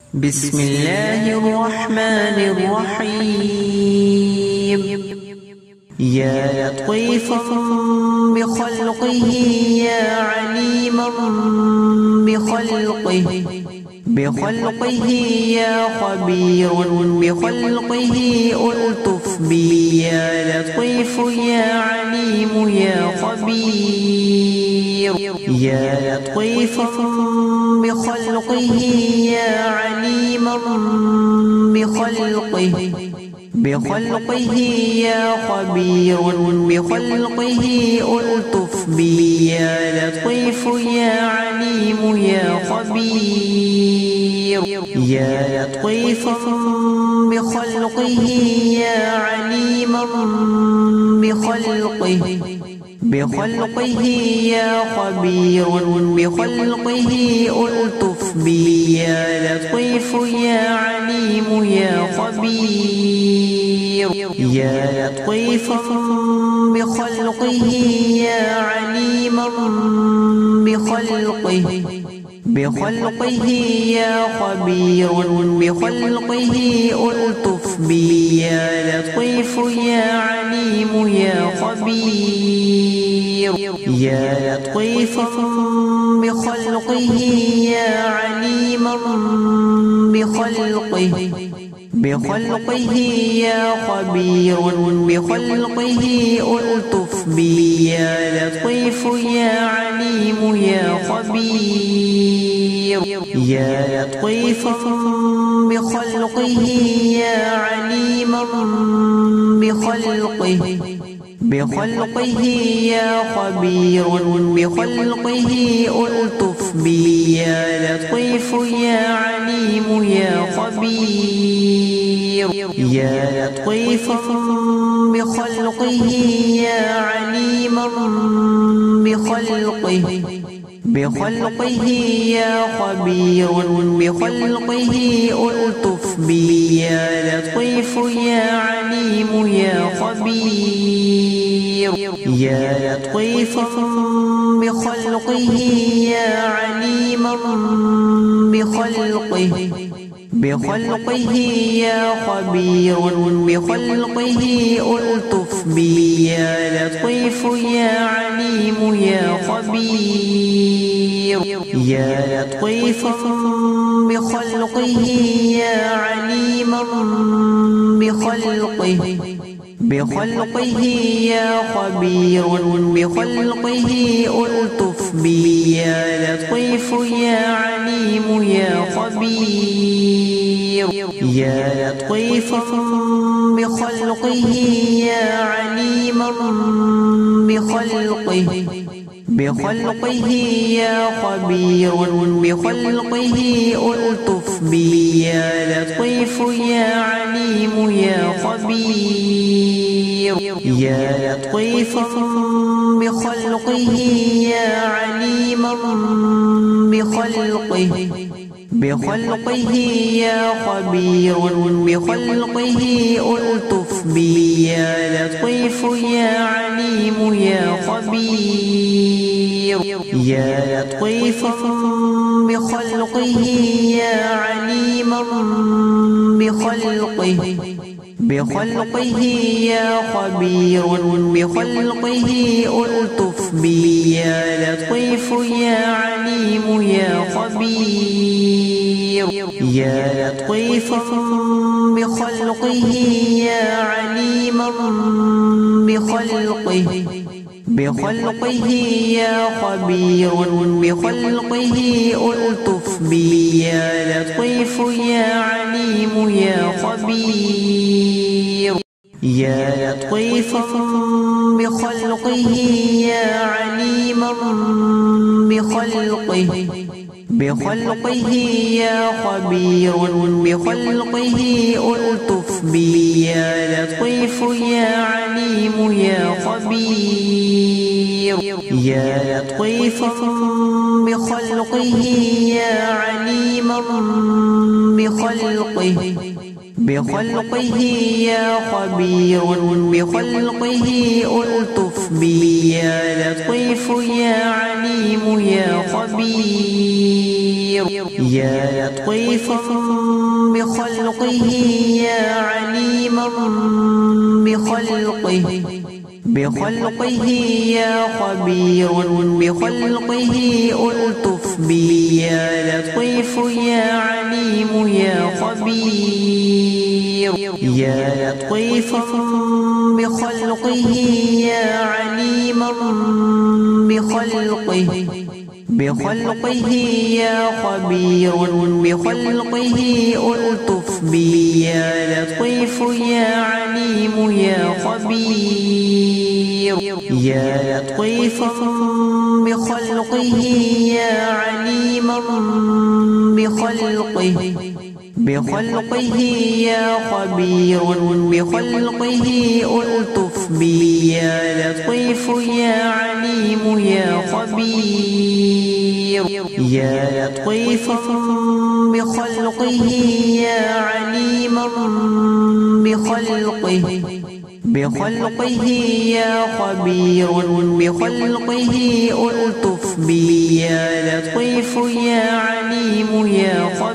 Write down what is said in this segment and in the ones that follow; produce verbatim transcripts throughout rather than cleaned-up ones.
بسم الله الرحمن الرحيم. يا لطيفا بخلقه يا عليما بخلقه بخلقه يا خبير بخلقه ألطف بي يا لطيف يا عليم يا خبير. يا لطيفا بخلقه يا عليما بخلقه بخلقه يا خبير بخلقه ألطف بي يا لطيف يا عليم يا خبير. يا لطيفا بخلقه يا عليما بخلقه بخلقه يا خبير بخلقه ألطف بي يا لطيف يا عليم يا خبير. يا لطيفا بخلقه يا عليما بخلقه بخلقه يا خبير بخلقه ألطف بي يا لطيف يا عليم يا خبير. يا لطيفا بخلقه يا عليما بخلقه بخلقه يا خبير بخلقه ألطف بي يا لطيف يا عليم يا خبير. يا لطيفا بخلقه يا عليما بخلقه بخلقه يا خبير بخلقه ألطف بي يا لطيف يا عليم يا خبير. يا لطيفا بخلقه يا عليما بخلقه بخلقه يا خبير بخلقه ألطف بي يا لطيف يا عليم يا خبير. يا لطيفا بخلقه يا عليما بخلقه بخلقه يا خبير بخلقه ألطف بي يا لطيف يا عليم يا خبير. يا لطيفا بخلقه يا عليما بخلقه بخلقه يا خبير بخلقه ألطف بي يا لطيف يا عليم يا خبير. يا لطيفا بخلقه يا عليما بخلقه بخلقه يا خبير بخلقه ألطف بي يا لطيف يا عليم يا خبير. يا لطيفا بخلقه يا عليما بخلقه بخلقه يا خبير بخلقه ألطف بي يا لطيف يا عليم يا خبير. يا لطيفا بخلقه يا عليما بخلقه بخلقه يا خبير بخلقه ألطف بي يا لطيف يا عليم يا خبير. يا لطيفا بخلقه يا عليما بخلقه بخلقه يا خبير بخلقه ألطف بي يا لطيف يا عليم يا خبير. يا لطيفا بخلقه يا عليما بخلقه بخلقه يا خبير بخلقه ألطف بي يا لطيف يا عليم يا خبير. يا لطيفا بخلقه يا عليما بخلقه بخلقه يا خبير بخلقه ألطف بي يا لطيف يا عليم يا خبير يا لطيفا بخلقه يا عليما بخلقه بخلقه يا خبير بخلقه ألطف بي يا لطيف يا عليم يا خبير يا لطيفا بخلقه يا عليما بخلقه بخلقه يا خبير بخلقه ألطف بي يا لطيف يا عليم يا خبير يا لطيفا بخلقه يا عليما بخلقه بخلقه يا خبير بخلقه ألطف بي يا لطيف يا عليم يا خبير يا لطيفا بخلقه يا عليما بخلقه بخلقه يا خبير بخلقه ألطف بي يا لطيف يا عليم يا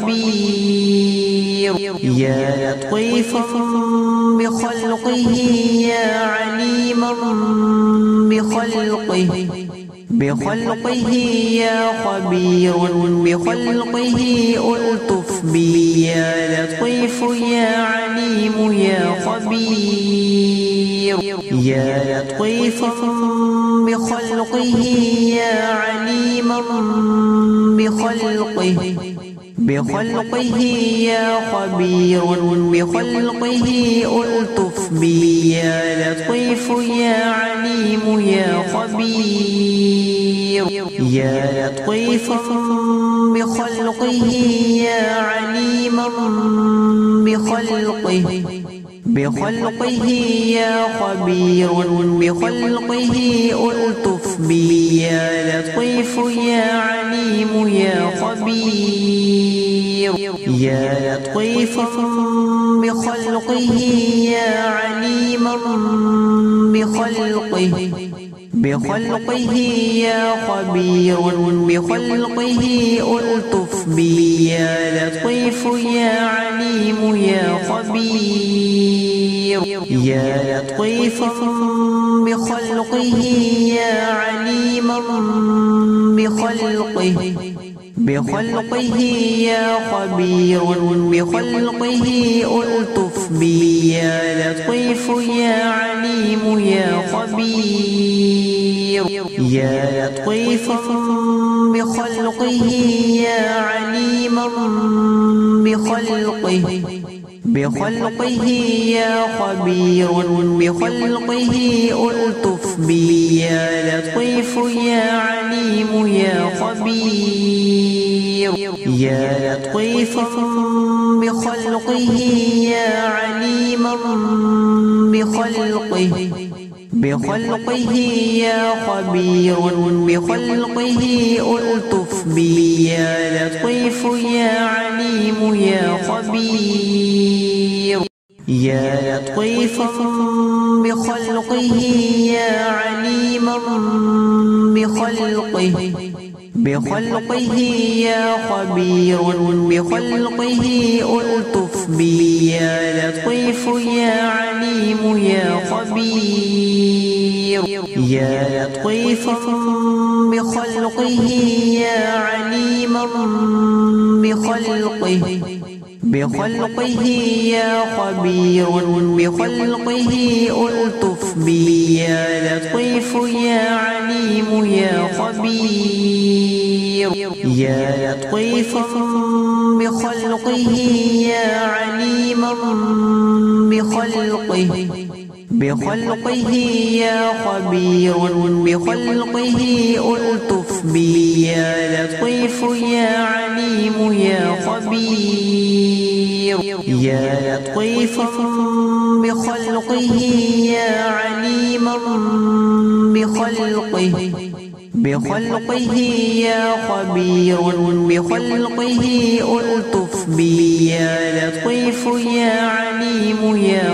خبير يا لطيفا بخلقه يا عليما بخلقه بخلقه يا خبير بخلقه ألطف بي يا لطيف يا عليم يا خبير يا لطيفا بخلقه يا عليما بخلقه بخلقه يا خبير بخلقه ألطف بي يا لطيف يا عليم يا خبير يا لطيفا بخلقه يا عليما بخلقه بخلقه يا خبير بخلقه ألطف بي يا لطيف يا عليم يا خبير يا لطيفا بخلقه يا عليما بخلقه بخلقه يا خبير بخلقه ألطف بي يا لطيف يا عليم يا خبير يا لطيفا بخلقه يا عليما بخلقه بخلقه يا خبير بخلقه ألطف بي يا لطيف يا عليم يا خبير يا لطيفا بخلقه يا عليما بخلقه بخلقه يا خبير بخلقه ألطف بي يا لطيف يا عليم يا خبير يا لطيفا بخلقه يا عليما بخلقه بخلقه يا خبير بخلقه ألطف بي يا لطيف يا عليم يا خبير يا لطيفا بخلقه يا عليما بخلقه بخلقه يا خبير بخلقه ألطف بي يا لطيف يا عليم يا خبير يا لطيفا بخلقه يا عليما بخلقه بخلقه يا خبير بخلقه ألطف بي يا لطيف يا عليم يا خبير يا لطيفا بخلقه يا عليما بخلقه بخلقه يا خبير بخلقه ألطف بي يا لطيف يا عليم يا خبير يا لطيفا بخلقه يا عليما بخلقه بخلقه يا خبير بخلقه ألطف بي يا لطيف يا عليم يا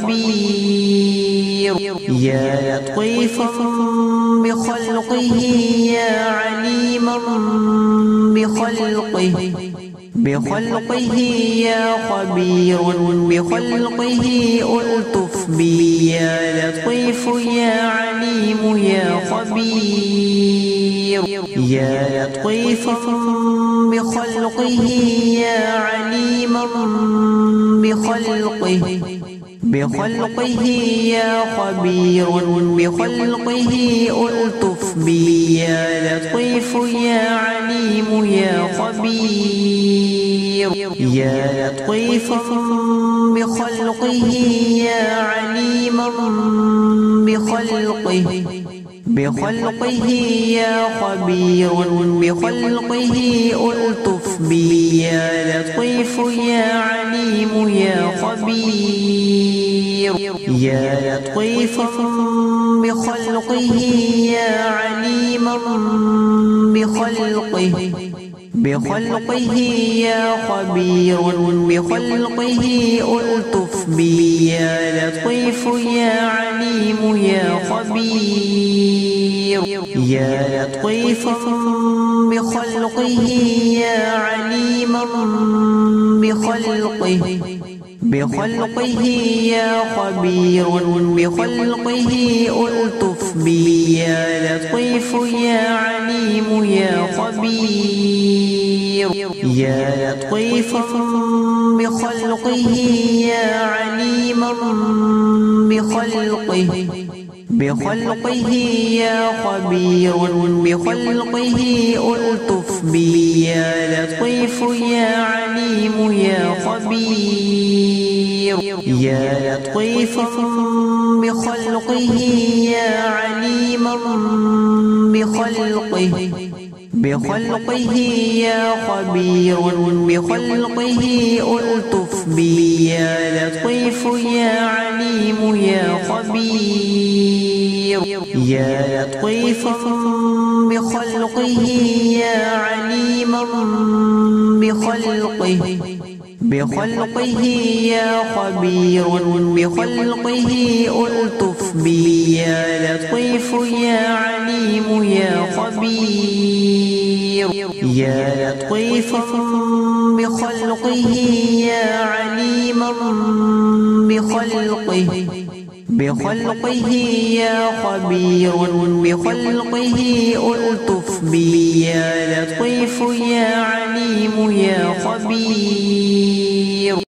خبير يا لطيفا بخلقه يا عليما بخلقه بخلقه يا خبير بخلقه ألطف بي يا لطيف يا عليم يا خبير يا لطيفا بخلقه يا عليما بخلقه بخلقه يا خبير بخلقه ألطف بي يا لطيف يا عليم يا خبير يا لطيفا بخلقه يا عليما بخلقه بخلقه يا خبير بخلقه ألطف بي يا لطيف يا عليم يا خبير يا لطيفا بخلقه يا عليما بخلقه بخلقه يا خبير بخلقه ألطف بي يا لطيف يا عليم يا خبير يا لطيفا بخلقه يا عليما بخلقه بخلقه يا خبير بخلقه ألطف بي يا لطيف يا عليم يا خبير يا لطيفا بخلقه يا عليما بخلقه بخلقه يا خبير بخلقه ألطف بي يا لطيف يا عليم يا خبير يا لطيفا بخلقه يا عليما بخلقه بخلقه يا خبير بخلقه ألطف بي يا لطيف يا عليم يا خبير يا لطيفا بخلقه يا عليما بخلقه بخلقه يا خبير بخلقه ألطف بي يا لطيف يا عليم يا خبير يا لطيفا بخلقه يا عليما بخلقه بخلقه يا خبير بخلقه ألطف بي يا لطيف يا عليم يا خبير